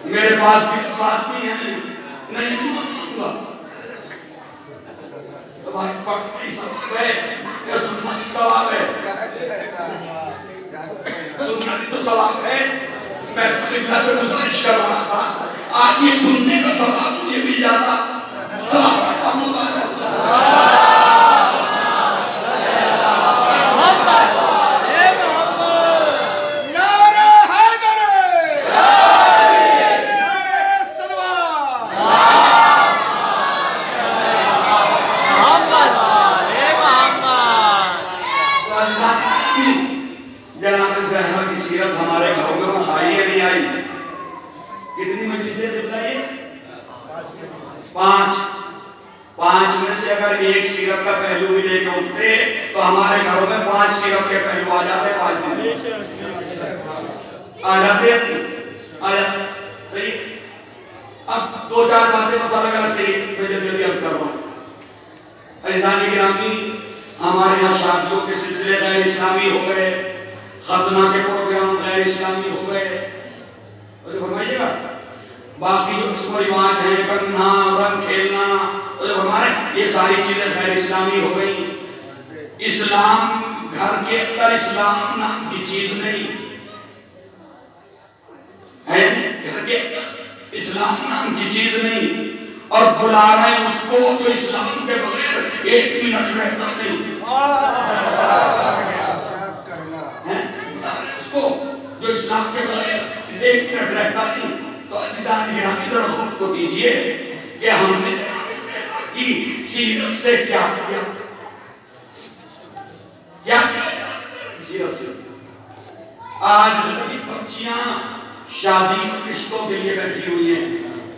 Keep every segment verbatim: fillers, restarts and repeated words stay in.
मेरे पास भी दस आदमी हैं, नहीं क्यों मानूंगा? तो भाई पढ़ना ही सवाब है या सुनना ही सवाब है? सुनना भी तो सवाब है। मैं खिदमत से गुजारिश कर रहा था, आज ये सुनने का सवाब मुझे मिल जाता, सवाब का काम होगा। पांच पांच में से अगर एक सीरत का पहलू भी लेके उठते तो हमारे घरों में पांच सीरत के पहलू आ जाते, पांच दिन आ जाते आ जाते सही। अब दो चार बातें पता लगा सही, मैं जल्दी अर्ज कर रहा हूँ। अज़ीज़ान गिरामी, हमारे यहाँ शादियों के सिलसिले गैर इस्लामी हो गए, खतना के प्रोग्राम गैर इस्लामी हो गए, फरमाइएगा। बाकी जो रस्म रिवाज है, करना, रंग खेलना, तो हमारे ये सारी चीजें गैर इस्लामी हो गई। इस्लाम घर के अंदर इस्लाम नाम की चीज नहीं है, घर के अंदर इस्लाम नाम की चीज नहीं, और बुला रहे हैं उसको जो इस्लाम के बगैर एक मिनट रहता नहीं है, उसको जो इस्लाम के बगैर एक मिनट रहता नहीं। तो अज़ीज़ान गिरामी जरा गौर तो कीजिए कि हमने की सीरत से क्या किया, क्या किया सीरत से। आज गरीब बच्चियां शादी और रिश्तों के लिए बैठी हुई हैं,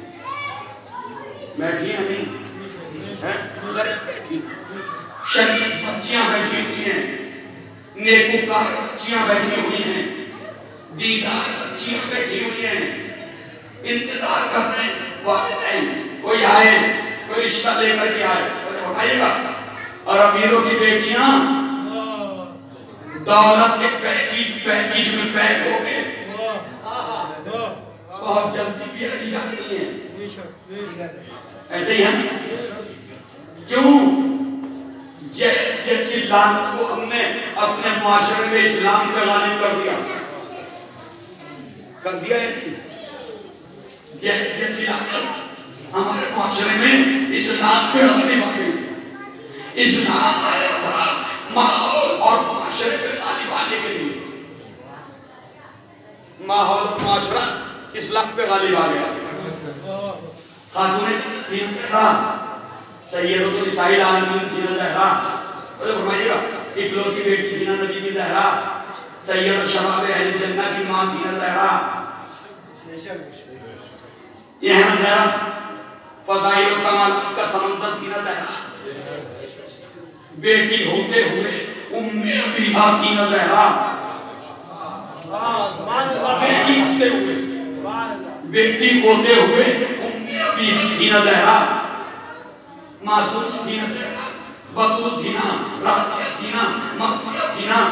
बैठी है नहीं है, गरीब बैठी, शरीफ बच्चियां बैठी हुई हैं, नेकूकार बच्चियां बैठी हुई हैं, दीदार बच्चियां बैठी हुई हैं, इंतजार कर रहे हैं वालिदैन कोई आए, कोई रिश्ता लेकर के आए, तो आएगा। और अमीरों की बेटियां दौलत के पैकेज पैकेज में पैक हो गए, बहुत जल्दी भी आ जा रही है, ऐसे ही है। क्यों? जैसे जैसी लानत को हमने अपने माशरे में इस्लाम पे गालिब कर दिया, कर दिया है नहीं, जैसी लानत हमारे माशरे में इस्लाम पे गालिब आ गई। इस्लाम आया था माहौल और माशरे पे गालिब आने के लिए, माहौल और माशरा इस्लाम पे गालिब आ गया। खातून तीन ज़हरा सैयदतुल निसाइल आलमीन थी ना ज़हरा, तो फरमाइएगा इकलौती बेटी थी ना नबी की ज़हरा, सैयद शबाब अहले जन्नत की मां थी ना ज़हरा, ये है ना ज़हरा, फज़ाइल और कमालात का समंदर थी ना ज़हरा, बेटी होते हुए उम्मे अबीहा थी ना ज़हरा, बेटी होते हुए बेटी होते हुए उम्मे अबीहा थी ना ज़हरा, मासूम थी ना ज़हरा, बतूल थी ना, राज़िया थी ना, मग़फ़िरा थी ना।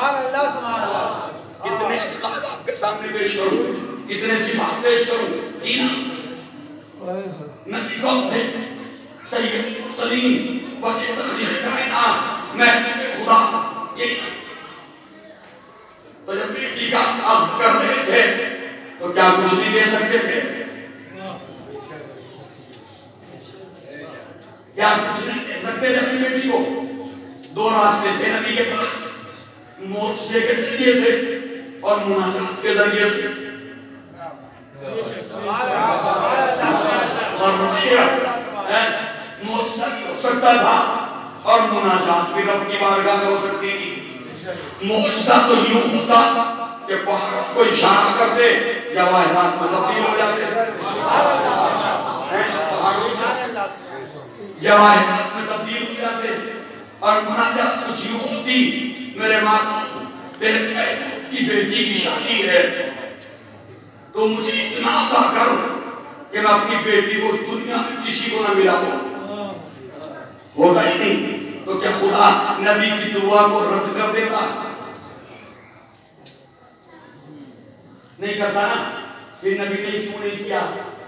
कितने ख़्वाब आपके सामने पेश करूं, कितने सिफ़ात पेश करूं, थी ना। नबी कौन थे? सैयदुल मुरसलीन, वक़्त तख़लीक़ कायनात, महबूब खुदा। ये तो जब बेटी का अक़्द कर रहे थे तो क्या कुछ नहीं दे सकते थे? क्या कुछ नहीं दे सकते थे अपनी बेटी को? दो रास्ते थे नबी के पास, मोर्चे के जरिए से और मुनाजात के जरिए से। मोर्चा भी हो सकता था और मुनाजात भी रब की बारगाह में हो सकती थी। मोर्चा तो यूं होता कि पहाड़ों को इशारा करते, जवाहरात में तब्दील हो जाते, जवाहरात में तब्दील हो जाते। और मुनाजात कुछ यूं होती, मेरे माँ तेरे महबूब की बेटी की शादी है तो मुझे इतना अता कर कि मैं अपनी बेटी को दुनिया में किसी को ना मिलाऊं। होगा ही नहीं तो क्या खुदा नबी की दुआ को रद्द कर देता? नहीं करता ना। फिर नबी ने क्यों नहीं किया?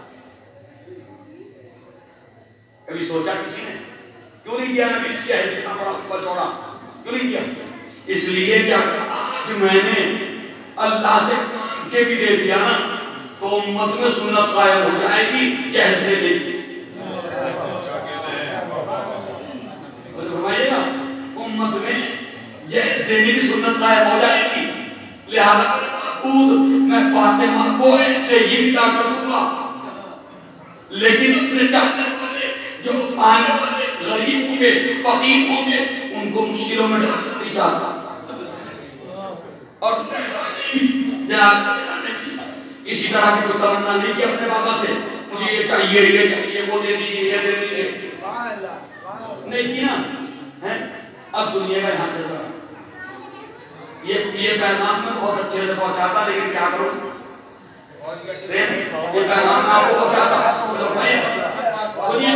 कभी सोचा किसी ने? क्यों नहीं किया नबी ने? चाहे जितना बड़ा लंबा चौड़ा क्यों नहीं किया? इसलिए क्या आज मैंने अल्लाह से मांग के भी दे दिया ना तो उम्मत में सुन्नत कायम हो जाएगी जहज दे देगी। फरमाइएगा उम्मत में जहज देने की सुन्नत कायम हो जाएगी। लिहाजा मैं फातिमा को ऐसे ही विदा कर दूंगा, लेकिन अपने चाहने वाले जो आने वाले गरीब होंगे फकीर होंगे उनको मुश्किलों में डालना नहीं चाहता। और इसी तरह की कोई तमन्ना नहीं की अपने बाबा से मुझे ये चाहिए ये चाहिए वो दे दीजिए ये दे दीजिए, नहीं की ना है। अब सुनिएगा यहाँ से ये ये पैगाम में बहुत अच्छे से पहुंचाता, लेकिन क्या करूं से ये पैगाम आपको पहुंचाता। सुनिए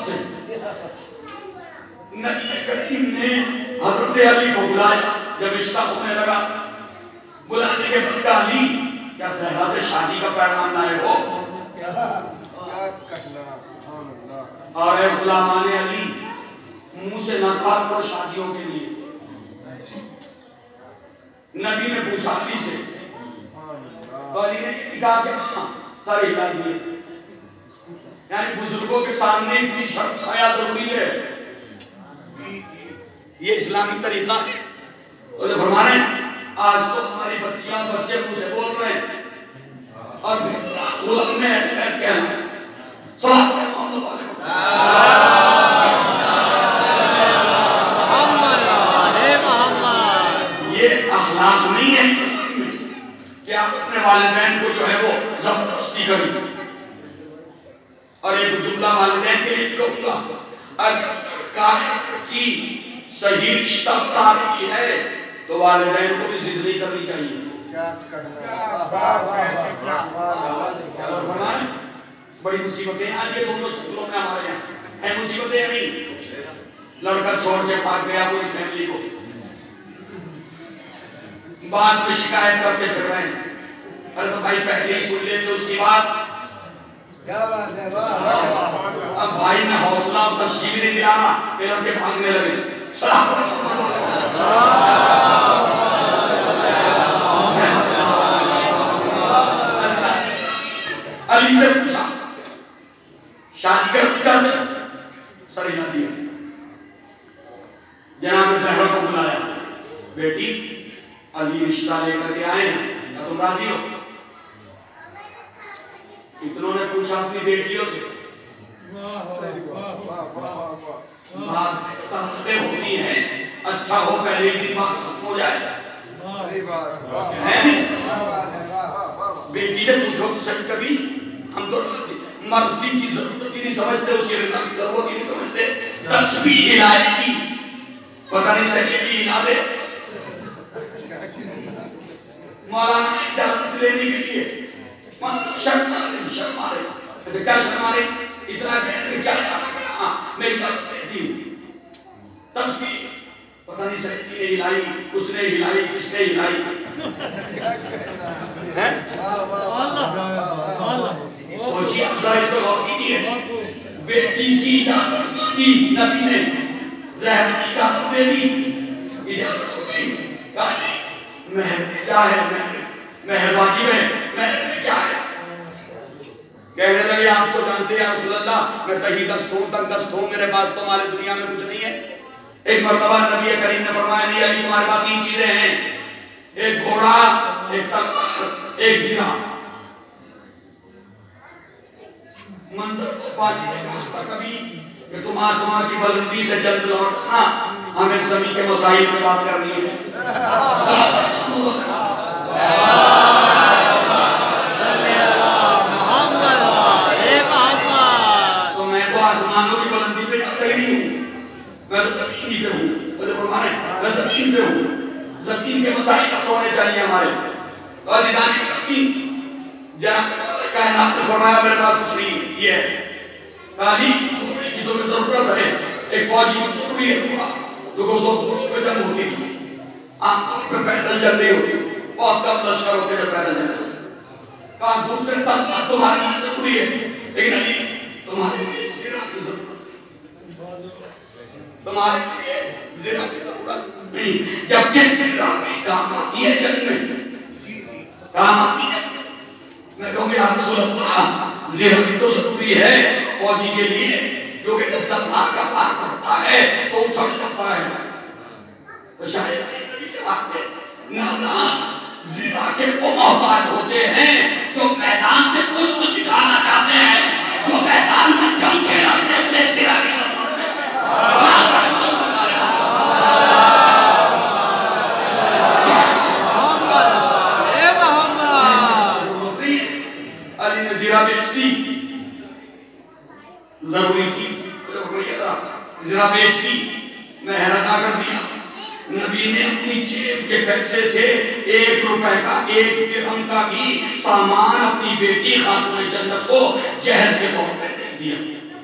नबी करीम ने हजरत अली को बुलाया, जब रिश्ता होने लगा बुलाने के बाद अली क्या सहरा से शादी का पैगाम लाए हो? और गुलामान अली मुंह से ना बात करो शादियों के लिए। नबी ने पूछा अली से, तो अली ने कहा कि हाँ सर हिला दिए, यानी बुजुर्गों के सामने इतनी शर्त आया जरूरी है, ये इस्लामी तरीका है। और जब हमारे आज तो हमारी बच्चियां बच्चे मुझसे बोल रहे हैं और ये अखलाक नहीं है इस्लाम में कि आप अपने वालिदैन को जो है वो जबरदस्ती करें। और एक जुमला वालिदैन के लिए कहूंगा, अगर लड़का की सही रिश्ता बता रही है तो वालिदैन को भी जिद नहीं करनी चाहिए। बड़ी मुसीबतें आज ये दोनों क्षेत्रों में हमारे यहाँ है। मुसीबतें नहीं, लड़का छोड़ के भाग गया पूरी फैमिली को, बाद में शिकायत करके फिर रहे हैं। अरे तो भाई पहले ही सुन लेते उसकी बात। क्या बात है? अब भाई ने हौसला और तशरीफ नहीं दिलाना, फिर लड़के भागने लगे। अली से पूछा शादी कर चाहते सर हिला दिया। जनाब जहरा को बुलाया, बेटी अली रिश्ता लेकर के आए हैं, तुम राजी हो? इतनों ने पूछा अपनी बेटियों से, बातें होती हैं, अच्छा हो पहले दिन बात खत्म हो जाए। बेटी से पूछो तो सही, कभी हम तो मर्जी की जरूरत ही नहीं समझते, उसके रिज़्क़ की जरूरत ही नहीं समझते। तस्बीह हिलाएगी, पता नहीं सही भी हिला दे। मौलाना इजाजत लेने के लिए शर्मा रहे शर्मा रहे क्या शर्मा रहे इतना कहने क्या हाँ मैं इजाजत देती हूँ। तस्बीह पता नहीं सही ने हिलाई, उसने हिलाई, किसने हिलाई है? सोचिए अल्लाह इसको गौर कीजिए। बेटी की इजाजत मांगी नबी ने, ज़हरा की इजाजत दे दी, इजाजत हो गई। महर क्या है? महर वाजिब है, महर में क्या है? कहने लगे आप तो जानते हैं रसूल अल्लाह मैं तही दस्त हूँ तक दस्त हूँ, मेरे पास तो हमारे दुनिया में कुछ नहीं है। एक मर्तबा नबी करीम ने फरमाया नहीं अली तुम्हारे पास तीन चीजें हैं, एक घोड़ा, एक तलवार, एक जिना। मंदिर को पानी देखा कभी कि तुम आसमां की बुलंदी से जल्द लौटना, हमें जमीन के मसाइल पे बात करनी है। तो मैं तो आसमानों की बुलंदी पे जाता ही नहीं हूँ, मैं तो जमीन ही पे हूँ। मैं जमीन पे हूँ, जमीन के मसाइल अब होने चाहिए हमारे। और जिदानी की जनाब कायनात ने फरमाया मेरे पास कुछ नहीं ये है, खाली घोड़े की तुम्हें जरूरत है। एक फौजी को जरूरी है घोड़ा, जो दो घोड़ों पे जंग होती थी, आमतौर पे पैदल जंग नहीं होती, बहुत कम लश्कर होते जो पैदल जंग होते। कहा दूसरे तलवार तुम्हारे लिए जरूरी है, लेकिन अली तुम्हारे लिए ज़िरा की जरूरत है, तुम्हारे लिए ज़िरा की जरूरत नहीं। जबकि ज़िरा भी काम आती है जंग में, काम आती है। मैं कहूँगी या रसूल अल्लाह ज़िरा भी तो जरूरी है फौजी के लिए, क्योंकि जब तलवार का वार पड़ता है तो उछल जाता है। तो शायद नबी जवाब दे ना ना, ज़िरा के वो मोहताज होते हैं जो मैदान से पुष्ट दिखाना चाहते हैं, जो मैदान में जंग के रखते हुए ज़िरा की अली ने ज़िरा बेच दी, जरूरी थी ज़िरा बेच दी, महर अदा कर दिया। नबी ने अपनी जेब के पैसे से एक रुपए का, एक दिरहम का भी सामान अपनी बेटी खातून जन्नत को जहेज के तौर पर दे दिया।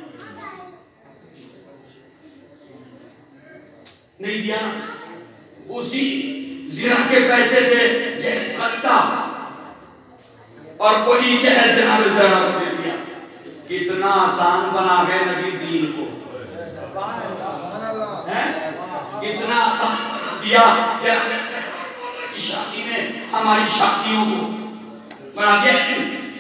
नहीं दिया, उसी ज़िरा के पैसे से जहेज खरीदा और वही जहेज जनाब ज़हरा को दे दिया। कितना आसान बना गए नबी दीन को, हैं? कितना आसान बना दिया की शादी में हमारी शादियों को बना दिया।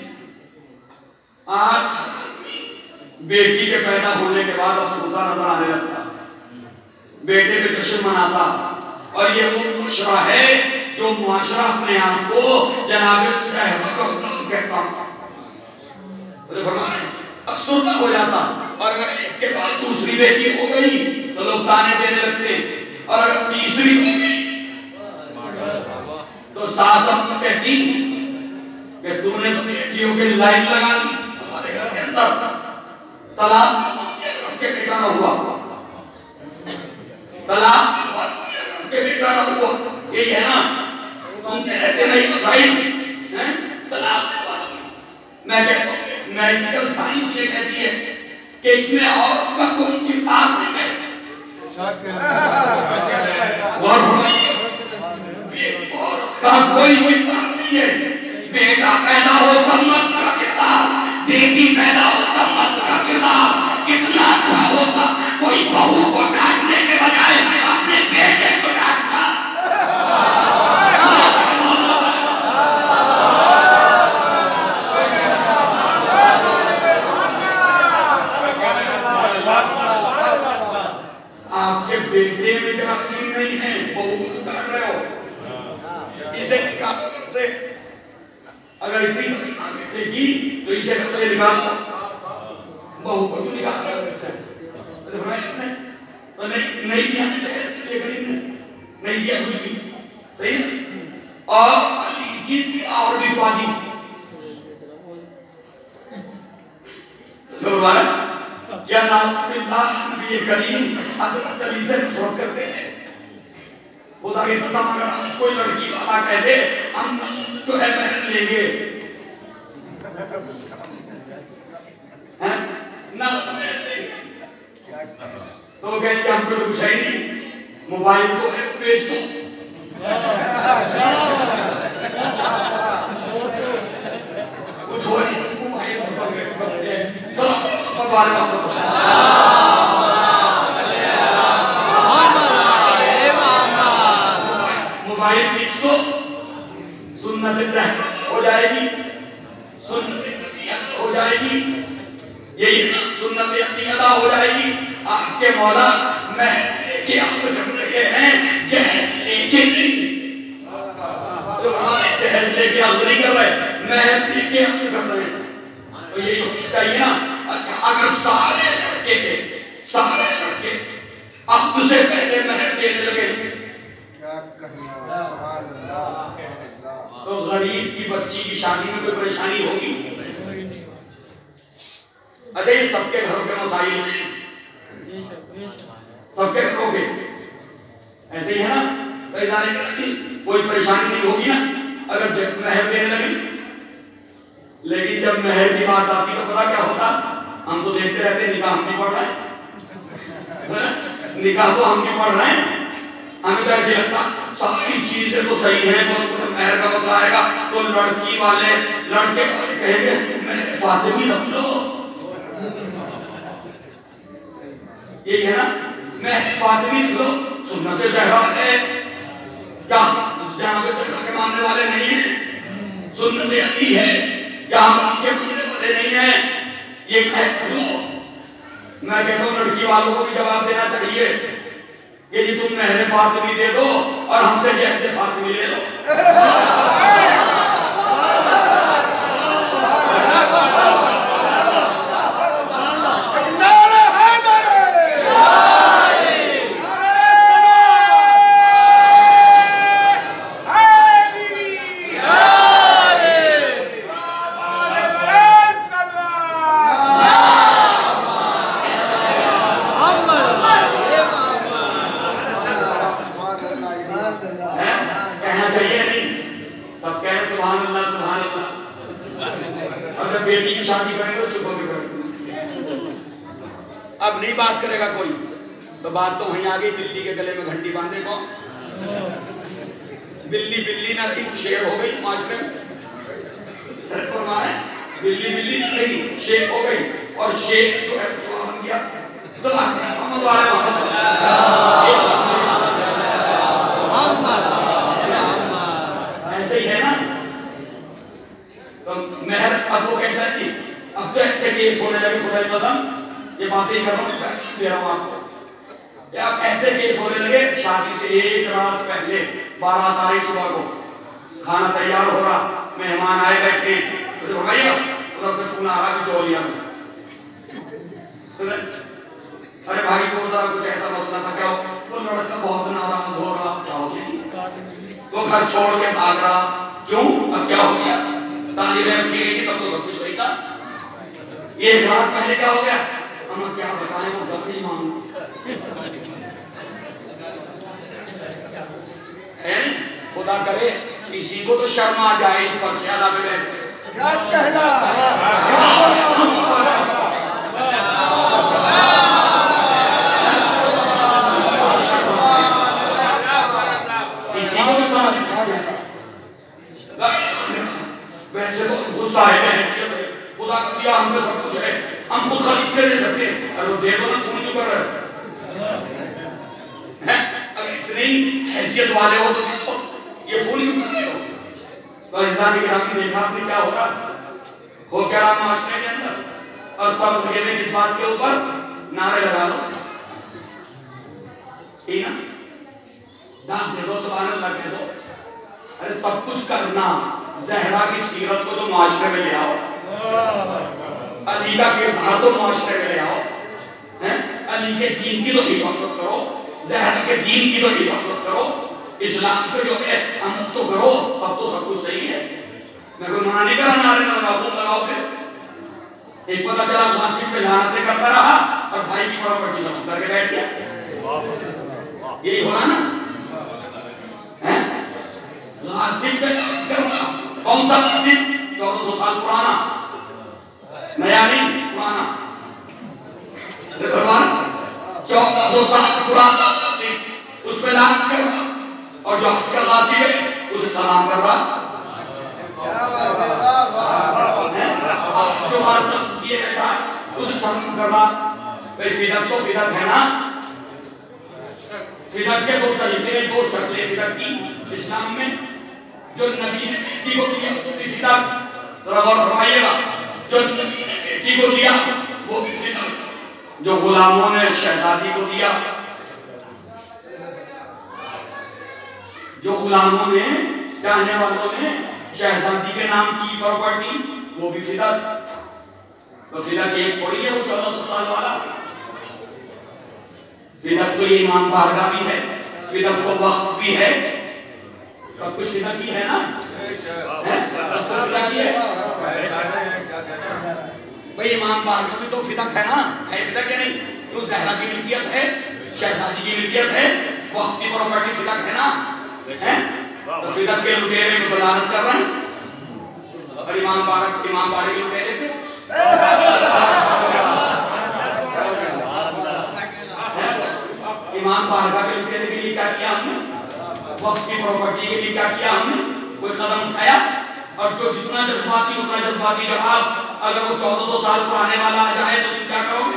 आज बेटी के पैदा होने के बाद अफसोदा नजर आने लगता, बेटे पे जश्न मनाता, और ये वो मुआशरा है जो मुआशरा अपने आप को जनाब सहबा का गुलाम कहता, अफसरदा हो जाता। और अगर एक के बाद दूसरी बेटी हो गई तो लोग ताने देने लगते, और अगर तीसरी हो गई तो सास अम्मा कहती कि तूने तो बेटियों के लाइन लगा दी हमारे घर के अंदर, तलाक के बेटा ना हुआ, तलाक के बेटा ना हुआ, यही है ना, सुनते रहते नहीं मसाइल हैं तलाक। मैं कहता हूँ मेडिकल साइंस ये कहती है कि इसमें औरत का कोई किरदार नहीं है, और औरत का कोई किरदार नहीं है। बेटा पैदा हो तब मर्द का किरदार, बेटी पैदा हो तब मर्द का किरदार। कितना अच्छा होता कोई बहू को डांटने के बजाय अपने बेटे को डांटता। आपके बेटे में जरासीम नहीं है, बहू को डांट रहे हो, इसे निकालो घर से। अगर इतनी बेटे की तो इसे घर से निकालो, बहू को भी निकाल घर से। तो नहीं नहीं दिया चाहिए, गरीब ने नहीं दिया कुछ भी, सही है। और अली की सी और भी वादी तो वाला क्या नाम बिल्लाह नबी करीम हज़रत अली से नफरत करते हैं। खुदा की कसम अगर आज कोई लड़की वाला कह दे हम जो है महर लेंगे, हैं ना महर लेंगे, तो कहेंगे हमको तो कुछ है नहीं, मोबाइल तो है बेच दो। कुछ हो नहीं, मोबाइल पसंद है, तो बार बार मोबाइल बेच दो, सुन्नत हो जाएगी, सुन्नत हो जाएगी, यही सुन्नत अदा हो जाएगी। आपके मौला महर के अक़्द कर रहे हैं, जहेज लेके नहीं, तो हमारे जहेज लेके अक़्द नहीं कर रहे, महर लेके अक़्द कर रहे हैं। तो यही होना चाहिए ना। अच्छा अगर सारे लड़के के सारे लड़के अक़्द से पहले महर देने लगे तो गरीब की बच्ची की शादी में कोई परेशानी होगी? अच्छा ये सबके घरों के मसाइल हैं, सबके घरों के ऐसे ही है ना, कोई परेशानी नहीं होगी ना अगर जब महर देने लगे। लेकिन जब महर की बात आती तो पता क्या होता, हम तो देखते रहते निकाह हम नहीं पढ़ रहे हैं, निकाह तो हम नहीं पढ़ रहे हैं, हमें तो ऐसे लगता सारी चीजें तो सही हैं, बस मेहर का मसला आएगा तो लड़की वाले लड़के वाले कहेंगे मेहर फातिमी रख लो, यही है ना, मेहर फातिमी रख लो। सुन्नत ज़हरा है क्या? जहाँ पे ज़हरा के मानने वाले नहीं है, सुन्नत अली है जहाँ अली के मानने वाले नहीं है, ये कह लो। मैं कहता हूँ लड़की वालों को भी जवाब देना चाहिए कि जी तुम मेहर फातिमी दे दो और हमसे जैसे फातिमी ले लो। अब नहीं बात करेगा कोई तो बात तो वहीं आ गई, बिल्ली के गले में घंटी बांधे को, बिल्ली बिल्ली ना रही शेर हो गई माशरे में, बिल्ली बिल्ली ना रही शेर हो गई, और शेर जो है बन गया ऐसे ही है ना। तो मेहर अब वो कहता है जी अब तो ऐसे केस होने लगे, खुदा की कसम ये बातें कर रहा हूँ दे रहा हूँ आपको, अब ऐसे केस होने लगे शादी से एक रात पहले बारह तारीख सुबह को खाना तैयार हो रहा, मेहमान आए बैठे तो भैया उधर से फोन आ रहा कि चोलिया अरे भाई को जरा कुछ ऐसा मसला था, क्या वो लड़का बहुत नाराज हो रहा, क्या हो गया वो घर छोड़ के भाग रहा, क्यों अब क्या हो गया, तालीमें रखी गई थी तब तो सब कुछ सही था, एक रात पहले क्या हो गया हम क्या बताएं, वो गलती मांग है। खुदा करे किसी को तो शर्म आ जाए इस पर शादा पे बैठ के क्या कहना किसी को भी समझ नहीं आ जाएगा। वैसे तो गुस्सा है खुदा का दिया हम पे सब कुछ है, हम खुद खरीद के ले सकते हैं, अरे वो देखो ना सुन क्यों कर रहे हैं, अगर इतनी हैसियत वाले हो तो देखो ये फोन क्यों कर रहे हो। तो इस्लामी गिरामी देखा आपने क्या हो रहा हो क्या रहा माशरे के अंदर, और सब लगे में किस बात के ऊपर नारे लगा लो, ठीक ना, दाद दे दो, सुभान अल्लाह कह दो, अरे सब कुछ करना, ज़हरा की सीरत को तो माशरे में ले आओ, अली का किरदार तो माशरे में ले आओ, हैं अली के दीन की तो हिफाजत करो, ज़हरा के दीन की तो हिफाजत करो, इस्लाम को जो है अमल तो करो, तब तो सब कुछ सही है। मैं कोई मना नहीं कर रहा, नारे लगाओ तुम लगाओ फिर, एक पता चला गासिब पे लानतें करता रहा और भाई की प्रॉपर्टी नष्ट करके बैठ गया, यही हो रहा ना, हैं गासिब पे लानत कर रहा, कौन सा गासिब, चौदह सौ साल पुराना, नया नहीं पुराना, चौदह सौ साल पुराना गासिब, उस पे लानत कर रहा, और जो आज का गासिब है उसे सलाम कर रहा, जो आज ये बैठा उसे सलाम कर रहा। भाई फिदक तो फिदक है ना, फिदक के दो तरीके, दो शक्लें फिदक की इस्लाम में, जो नबी ने बेटी को दिया वो भी फिदक, जरा गौर फरमाइएगा, जो नबी ने बेटी को दिया वो भी फिदक, जो गुलामों ने शहजादी को दिया, जो गुलामों ने चाहने वालों ने शहजादी के नाम की प्रॉपर्टी वो भी फिदक, तो फिदक एक थोड़ी है वो चौदह सौ साल वाला, फिदक तो ये इमाम बारगाह भी है, फिदक तो वक्फ भी है, सब कुछ फिदक ही है ना, भाई इमाम बारगाह भी तो फिदक है ना, है फिदक या नहीं, तो ज़हरा की मिल्कियत है, शहजादी की मिल्कियत है, वक्फ की प्रॉपर्टी फिदक है ना, हैं तो फिदक के लुटेरे में बलानत कर रहे हैं, और इमाम बारक इमाम बारक के लुटेरे पे इमाम बारगाह के लुटेरे के लिए क्या किया हमने, वक्फ की प्रॉपर्टी के लिए क्या किया हमने, कोई कदम उठाया? और जो जितना जज्बाती उतना जज्बाती जवाब, अगर वो चौदह सौ साल पुराने वाला आ जाए तो तुम क्या करोगे?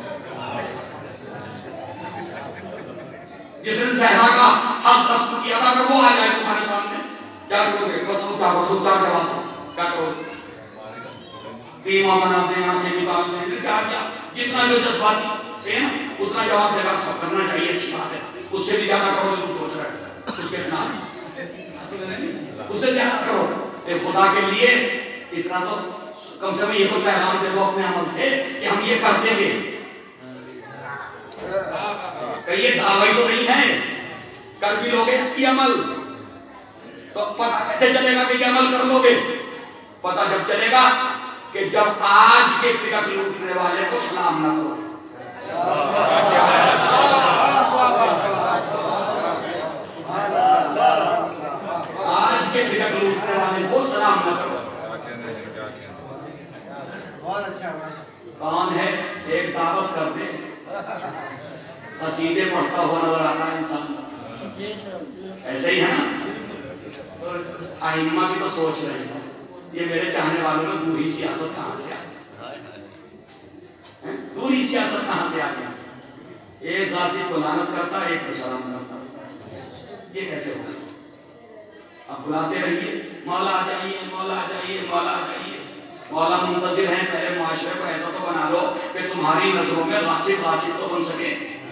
जिसने ज़हरा का हक रस्म किया था, अगर वो आ जाए तुम्हारे सामने, क्या करोगे? बताओ क्या करोगे? क्या जवाब दो? क्या करोगे? कीमा बनाते हैं, आंखें निकालते हैं, क्या क्या जितना जो जज्बाती से ना उतना जवाब देगा। सब करना चाहिए, अच्छी बात है। उससे भी ज्यादा करो तो तुम सोच रहे हो उसके खिलाफ, उससे ज्यादा करो ए खुदा के लिए। इतना तो कम से कम ये तो पैगाम दे दो अपने अमल से कि हम ये कर देंगे। कहीं ये दावा तो नहीं है, कर भी लोगे ये अमल तो पता कैसे चलेगा कि ये अमल कर लोगे? पता जब चलेगा कि जब आज के फिरक लूटने वाले को सलाम ना करो। आज के फिरक लूटने वाले को सलाम ना करो। बहुत अच्छा। कौन है? एक दावत कर दे, कसीदे पढ़ता हुआ नजर आता है इंसान, ऐसे ही है ना? तो आइम्मा भी तो सोच रहे हैं ये मेरे चाहने वालों में दूरी सियासत कहाँ से आ गई? दूरी सियासत कहाँ से आ गया? एक गासिब को लानत करता, एक को सलाम करता, ये कैसे होगा? आप बुलाते रहिए, मौला आ जाइए, मौला आ जाइए, मौला आ जाइए। मौला मुंतजिर हैं, पहले मुआशरे को ऐसा तो बना लो कि तुम्हारी नजरों में गासिब गासिब तो बन सके।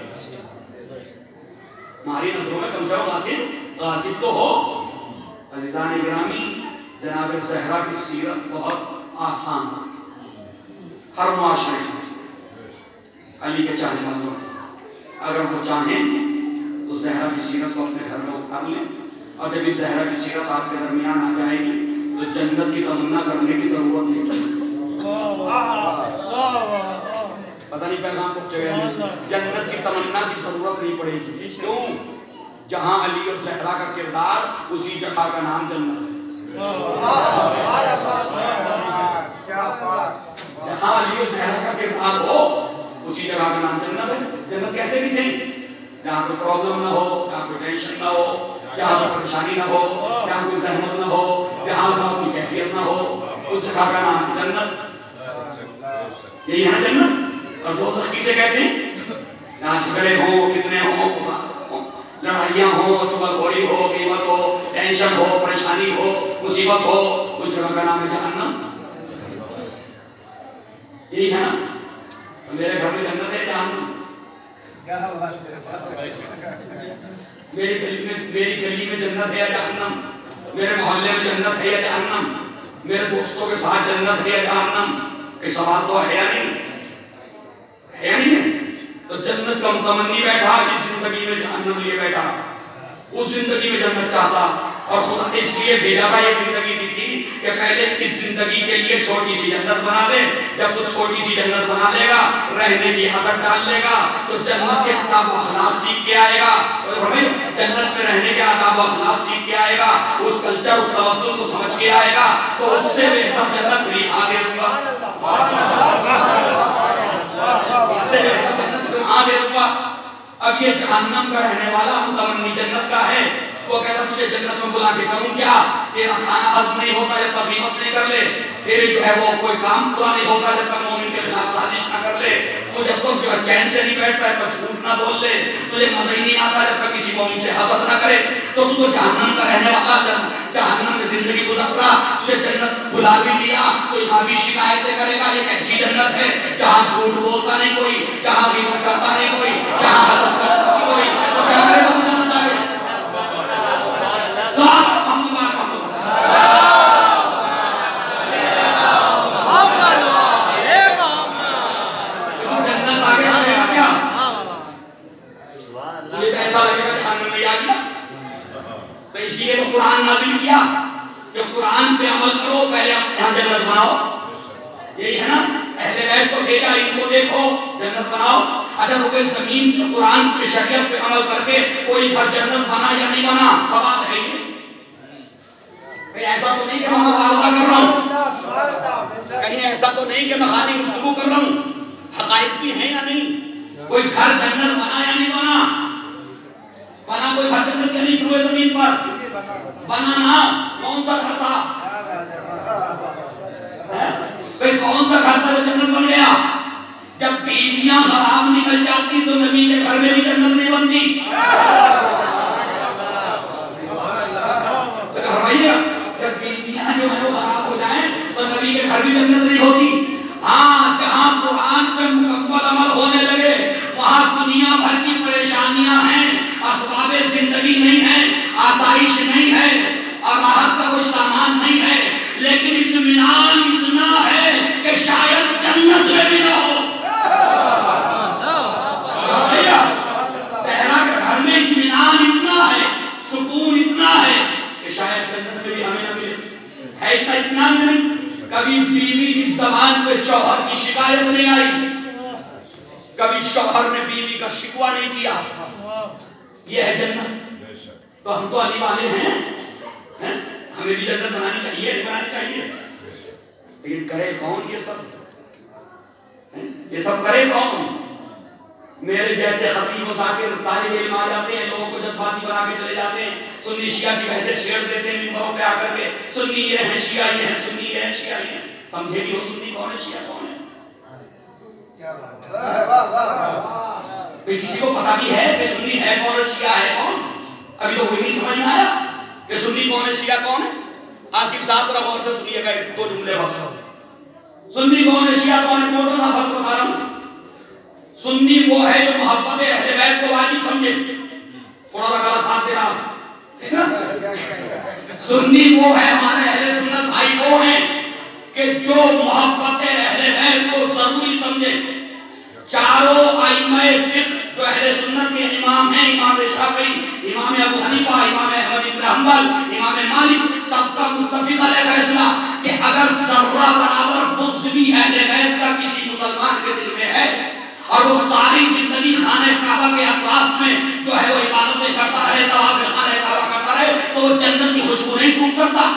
तुम्हारी नजरों में कम से कम गासिब गासिब तो हो। अज़ीज़ान गिरामी, जनाब ज़हरा की सीरत बहुत आसान, हर मुआशरे अली के चाहने वालों अगर वो चाहें तो ज़हरा की सीरत को अपने घर में उतार लें, और जब इस ज़हरा की सीरत आपके दरमियान आ जाएगी तो जन्नत की तमन्ना करने की जरूरत नहीं। पता नहीं पैगाम पहुंचेगा नहीं, जन्नत की तमन्ना की जरूरत नहीं पड़ेगी। क्यों? जहां अली और ज़हरा का किरदार, उसी जगह का नाम जन्नत है। जहां अली और ज़हरा का किरदार हो, उसी जगह का नाम जन्नत है। जन्नत कहते भी सही, जहाँ कोई प्रॉब्लम ना हो, जहाँ कोई टेंशन ना हो, जहाँ कोई परेशानी ना हो, जहाँ कोई जहमत ना हो, जहाँ साहब की कैफियत ना हो, उस जगह का नाम जन्नत। यही है जन्नत। और दोज़ख किसे कहते हैं? जहाँ झगड़े हो, फितने हो, लड़ाइयाँ हो, चुगलखोरी हो, कीमत हो, टेंशन हो, परेशानी हो, मुसीबत हो, उस जगह का नाम है जहन्नम। यही है ना? तो मेरे घर में जन्नत है, जहन्नम। क्या बात है? मेरी गली में मेरी गली में जन्नत है या जहन्नम? मेरे मोहल्ले में जन्नत है या जहन्नम? मेरे दोस्तों के साथ जन्नत है या जहन्नम? ये सवाल तो है या नहीं? है या नहीं? तो जन्नत का मुतमन्नी बैठा, इस जिंदगी में जहन्नम लिए बैठा, उस जिंदगी में जन्नत चाहता। और खुदा ने इसलिए भेजा था ये जिंदगी दी थी कि पहले इस जिंदगी के लिए छोटी सी जन्नत बना ले। जब तू छोटी सी जन्नत बना लेगा, रहने की आदत डाल लेगा, तो जन्नत के आदाब व अखलाक सीख के आएगा। और हमें जन्नत में रहने के आदाब व अखलाक सीख के आएगा, उस कल्चर, उस तवज्जुह को समझ के आएगा, तो उससे बेहतर जन्नत मेरी आगे दूंगा, इससे बेहतर जन्नत आगे दूंगा। अब ये जहन्नम का रहने वाला मुतमन्नी जन्नत का है, वो कहता तुझे जन्नत में बुला के करूं क्या? तेरा खाना हजम नहीं होता जब तक हिम्मत नहीं कर ले, तेरे जो है वो कोई काम पूरा नहीं होता जब तक मोमिन के खिलाफ साजिश ना कर ले, तो जब तक जो है चैन से नहीं बैठता है तो झूठ ना बोल ले, तुझे मजा ही नहीं आता जब तक किसी मोमिन से हसद ना करे, तो तू तो जहन्नम का रहने वाला, जहन्नम में जिंदगी गुजार रहा, तुझे जन्नत बुला भी लिया तो यहाँ भी शिकायतें करेगा। ये कैसी जन्नत है जहाँ झूठ बोलता नहीं कोई, जहाँ हिम्मत करता नहीं कोई, जहाँ हसद करता नहीं कोई, तो क्या करेगा? इसीलिए तो कुरान नाज़िल किया कि कुरान पे अमल करो, पहले यहाँ जन्नत बनाओ। यही है ना? अहले बैत को भेजा, इनको देखो, जन्नत बनाओ। अगर वो जमीन पे कुरान पे शरीयत पे अमल करके कोई घर जन्नत बना या नहीं बना, सवाल है ये। ऐसा तो नहीं कि मैं मुबालगा कर रहा हूँ, कहीं ऐसा तो नहीं कि मैं खाली गुफ्तगू कर रहा हूँ, हकाइक भी है या नहीं? कोई घर जन्नत बना या नहीं बना? बना कोई घर जन्नत या नहीं? शुरू जमीन पर बनाना कौन सा घर था? क्या बात है, वाह, वाह। भाई कौन सा घर था जो जन्नत बन गया? जब बीवियां खराब निकल जाती तो नबी के घर में भी जन्नत नहीं बनती। भैया जब बीवियां जो है वो खराब हो जाएं तो नबी के घर भी जन्नत नहीं होती। हाँ, जहाँ कुरान पे मुकम्मल अमल होने लगे वहाँ दुनिया भर की परेशानियां हैं, असबाबे जिंदगी नहीं है, आसाइश नहीं है और राहत का कुछ सामान नहीं है, लेकिन इत्मीनान इतना है कि शायद जन्नत में भी ना हो। सहरा के घर में इत्मीनान इतना है, सुकून इतना है कि शायद जन्नत में भी हमें न मिले। है इतना इतना नहीं, कभी बीवी की ज़बान पे शौहर की शिकायत नहीं आई, कभी शौहर ने बीवी का शिकवा नहीं किया। यह है जन्नत। तो हम तो अली वाले हैं, हैं? हमें भी जन्नत बनानी चाहिए, बनानी चाहिए। लेकिन करे कौन ये सब? हैं? ये सब करे कौन? मेरे जैसे खतीब मुसाकिर तालिब इल्म आ जाते हैं, लोगों को जज्बाती बना के चले जाते हैं, सुन्नी शिया की बहसें छेड़ देते हैं मिंबरों पे आकर के, सुन्नी ये है, शिया ये है, सुन्नी ये है, शिया ये है। समझे भी हो सुन्नी कौन है, शिया कौन है? क्या बात है, वाह, वाह, वाह। किसी को पता भी है कि सुन्नी है कौन और शिया है कौन? अभी तो वही नहीं समझ में आया कि सुन्नी कौन है, शिया कौन है। आसिफ साहब जरा गौर से सुनिएगा, एक दो जुमले बस। सुन्नी कौन है, शिया कौन है, मोटो सा फर्क बता रहा हूं। सुन्नी वो है जो मोहब्बत अहले बैत को वाजिब समझे। थोड़ा सा गलत हाथ दे रहा हूं। सुन्नी वो है, हमारे अहले सुन्नत भाई वो हैं कि जो मोहब्बत अहले बैत को जरूरी समझे। चारों आइम्माए फिक्र जो अहले सुन्नत के इमाम हैं, इमाम शाफी, इमाम अबू हनीफा, इमाम अहमद इब्न हंबल, इमाम मालिक, सबका मुत्तफिक है फैसला कि अगर ज़र्रा बराबर बुग़्ज़ भी अहले बैत का किसी मुसलमान के दिल में है और वो सारी जिंदगी खाने काबा के अतराफ में जो है वो इबादतें करता रहे, तवाफ खाने काबा करता रहे, तो वो जन्नत की खुशबू नहीं सूंघ सकता।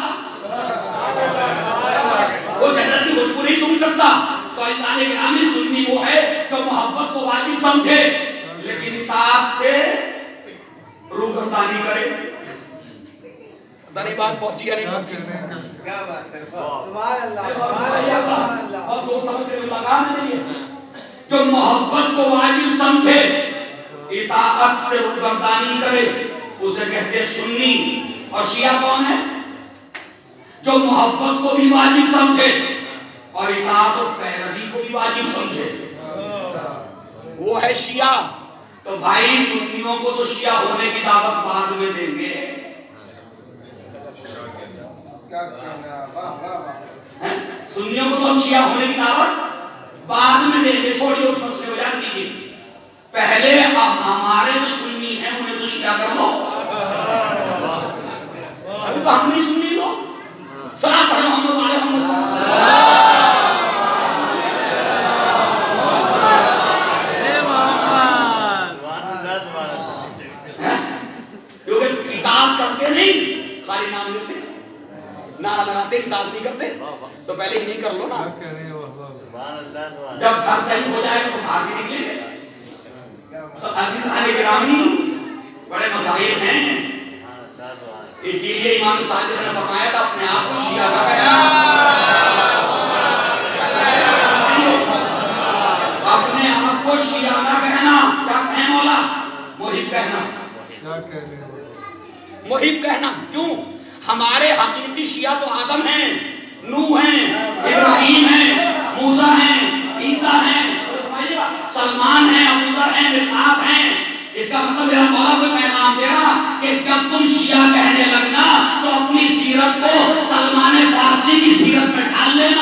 वो जन्नत की खुशबू नहीं सूंघ सकता। तो इस्लामी गिरामी सुन्नी वो है जो मोहब्बत को वाजिब समझे लेकिन इताअत से रूगर्दानी करे। पता नहीं बात पहुंची या नहीं पहुंची? क्या बात है, सुभान अल्लाह, सुभान अल्लाह, सुभान अल्लाह। और सोच समझ के लगा नहीं है जो मोहब्बत को वाजिब समझे, इताअत से रूगर्दानी करे, उसे कहते सुन्नी। और शिया कौन है? जो मोहब्बत को भी वाजिब समझे और इताअत और पैरवी को भी वाजिब समझे, वो है शिया। तो भाई सुन्नियों को तो शिया होने की दावत बाद में देंगे। क्या कहना, वाह, वाह, वाह। सुन्नियों को तो हम शिया होने की दावत बाद में देंगे, छोड़िए उस मसले को, याद कीजिए। पहले अब हमारे जो सुन्नी हैं उन्हें तो शिया कर लो। अभी तो हम नहीं सुन्नी लो। सलाम पढ़ो हम लोग आए हम क्योंकि इताअत करते नहीं, खाली नाम लेते, नारा लगाते, इताअत नहीं करते। तो पहले ही नहीं कर लो ना। जब घर सही हो जाएगा तो बाहर भी निकलेंगे। तो अज़ीज़ान गिरामी बड़े मसाइल हैं, इसीलिए इमाम सादिक ने फरमाया था अपने आप को शिया ना कहना, अपने आप को शिया ना कहना। क्या कहें मौला? मुहिब कहना। मुहिब कहना क्यों? हमारे हकीकी शिया तो आदम हैं, नूह हैं, इब्राहिम हैं, मूसा हैं, ईसा हैं, सलमान हैं, अबू ज़र हैं, मिक़दाद हैं। इसका मतलब मेरा मौला को पैगाम दे रहा कि जब तुम शिया कहने लगना तो अपनी सीरत को सलमान फारसी की सीरत में ढाल लेना,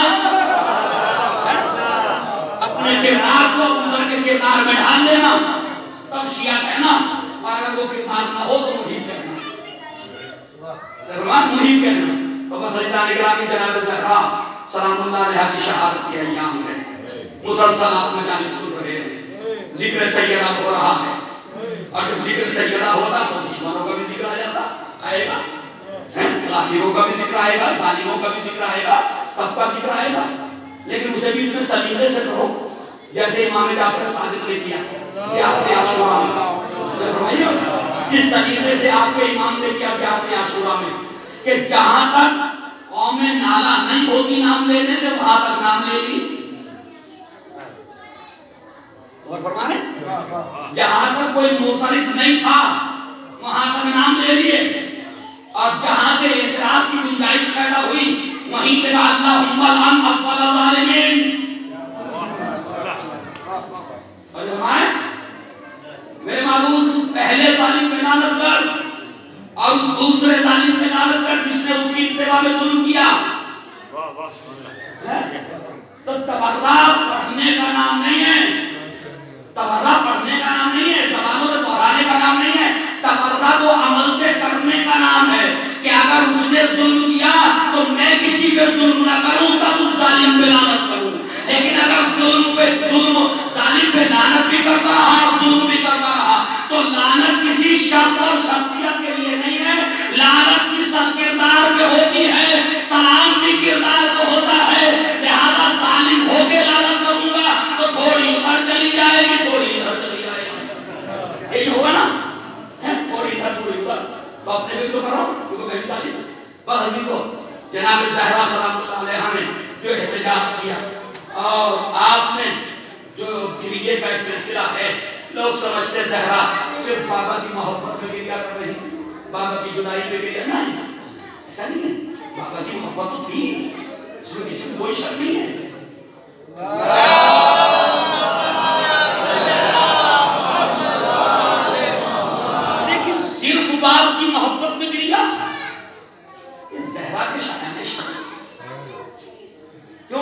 अपने किरदार को अबू ज़र के किरदार में ढाल लेना, तब शिया कहना। और अगर वो किरदार ना हो तो मुहिब कहना, मुहिब कहना। तो बस अज़ीज़ान गिरामी जनाब ज़हरा सलामुल्लाह अलैहा की शहादत के अय्याम में मुसलसल आप मजालिस सुन रहे हैं, जिक्र सैयदा हो रहा है। और जब जिक्र सैयदा होता तो दुश्मनों का भी जिक्र आ जाता आएगा, कासिरों का भी जिक्र आएगा, जालिमों का भी जिक्र आएगा, सबका जिक्र आएगा। लेकिन उसे भी इतने सलीके से करो जैसे इमाम जाफर सादिक ने किया। जिस तरीके से आपको इमाम ने किया जाते हैं आशूरा में कि जहां तक कौम में नाला नहीं होती नाम लेने से वहां तक नाम ले ली और फरमा रहे जहां तक कोई मुतरिस नहीं था वहां तक नाम ले लिए और जहां से एतराज की गुंजाइश पैदा हुई वहीं से अल्लाहुम्मा अन अव्वल ज़ालिमीन और हमारे मेरे माबूद पहले जालिम पे लानत कर और उस दूसरे जालिम पे लानत कर जिसने उसकी इत्तिबा में जुल्म किया। तो तबर्रा पढ़ने का नाम नहीं है, तबर्रा पढ़ने का नाम नहीं है, ज़बानों से दोहराने का नाम नहीं है, तबर्रा को अमल से करने का नाम है कि अगर उसने जुल्म किया तो मैं किसी पे जुल्म ना करूं तब उस जालिम पे लानत करूं, लेकिन अगर जुल्म पे जुल्म जालिम पे लानत भी करता रहा जुल्म भी करता रहा तो लानत किसी शख्स और शख्सियत के लिए नहीं है, लानत किस किरदार पे होती है, सलाम भी किरदार पे होता है। लिहाजा जालिम होके लानत करूंगा तो थोड़ी उधर चली जाएगी थोड़ी इधर चली जाएगी, यही होगा ना है, थोड़ी इधर थोड़ी उधर, तो अपने भी तो करो क्योंकि मैं भी जालिम। बस अजीजों जनाब ज़हरा सलामुल्लाह अलैहा ने जो एहतजाज किया और आपने जो गिरिए का एक सिलसिला है, लोग समझते ज़हरा सिर्फ बाबा की मोहब्बत में गिरिया कर रही थी, बाबा की जुदाई में गिरिया, नहीं ऐसा नहीं है, बाबा की मोहब्बत तो थी, इसमें किसी को कोई शक नहीं है। लेकिन सिर्फ बाप की मोहब्बत में गिरिया इस ज़हरा के शान क्यों?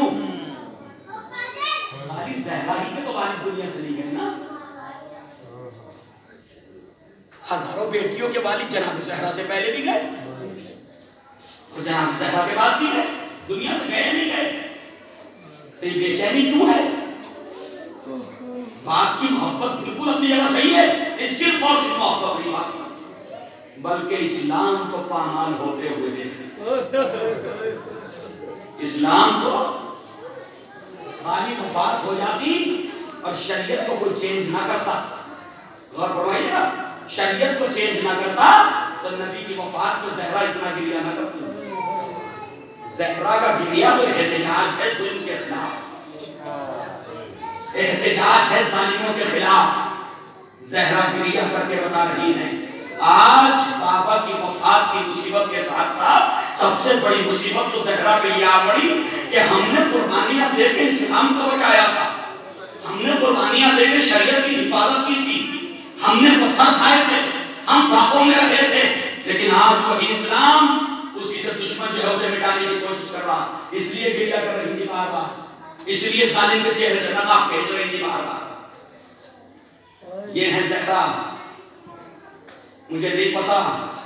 खाली ज़हरा ही के तो वालिद दुनिया से नहीं गए ना, हजारों बेटियों के वालिद जनाब ज़हरा से पहले भी गए और जनाब ज़हरा के बाद भी गए, दुनिया से गए नहीं गए, तो ये बेचैनी क्यों है? बाप की मोहब्बत बिल्कुल अपनी जगह सही है, ये सिर्फ और सिर्फ मोहब्बत नहीं बात बल्कि इस्लाम को पामाल होते हुए देखे, इस्लाम को खाली वफात हो जाती और शरीयत को कोई चेंज ना करता, गौर फरमाइएगा, शरीयत को चेंज ना करता तो नबी की वफात को ज़हरा इतना गिरिया ना करती। ज़हरा का गिरिया तो एहतजाज है जुल्म के खिलाफ, एहतजाज है जालिमों के खिलाफ, ज़हरा गिरिया करके बता रही है आज बाबा की वफात की मुसीबत के साथ साथ सबसे बड़ी मुसीबत तो ज़हरा पे यह आ पड़ी कि हमने कुर्बानियां देके इस्लाम को बचाया था, हमने कुर्बानियां देके शरीयत की हिफाजत की थी, हमने पत्थर खाए थे, हम फाकों में रहे थे, लेकिन आज वही इस्लाम उसी से दुश्मन जो है उसे मिटाने की कोशिश कर रहा, इसलिए गिरिया कर रही थी बार बार, इसलिए जालिम के चेहरे से नकाब खींच रही थी बार बार। ये है ज़हरा, मुझे नहीं पता